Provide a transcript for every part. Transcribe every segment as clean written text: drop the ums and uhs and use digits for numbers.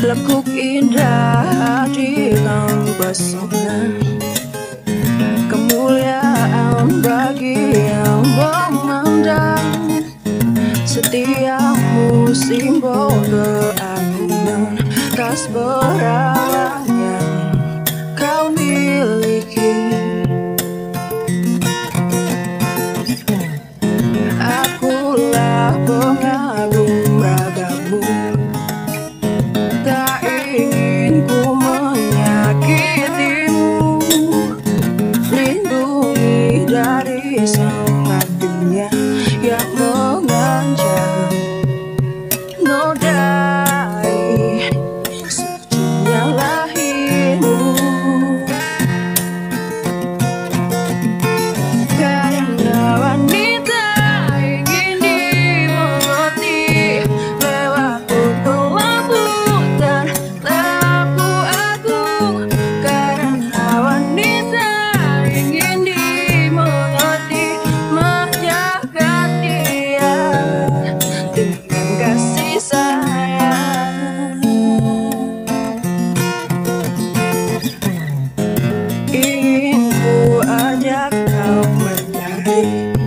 Lekuk indah di dalam pesona, kemuliaan bagi yang memandang. Setiapmu simbol keagungan, tas perangan yang kau miliki. Akulah pengagum ragamu, tak ingin ku menyakitimu. Lindungi dari sangat dunia yang mengancam, nodai sejuknya lahirmu. Karena wanita ingin dimengerti lewat foto lamputan laku agung. Karena wanita ingin dimengerti, menjaga dia dengan kasih sayang. Ingin ku ajak kau menari,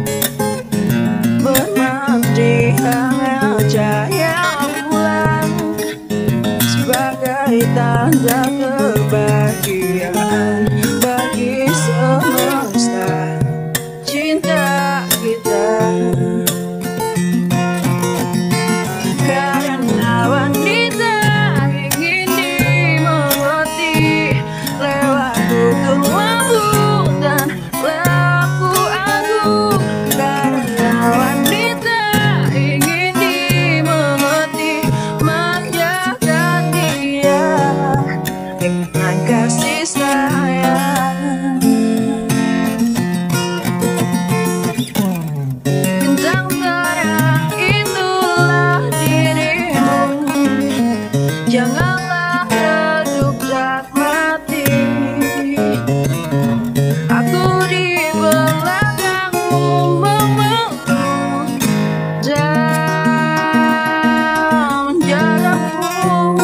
bermandi hangat cahaya bulan, sebagai tanda kebahagiaan bagi semesta cinta kita. Karena wanita ingin dimengerti lewat tutur lembut dan laku agung. Karena wanita ingin dimengerti, menjaga dia dengan kasih sayang. Bintang terang itulah dirimu, janganlah redup dan mati. Aku di belakangmu memeluk dan menjagamu.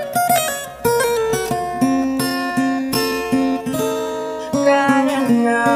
Karena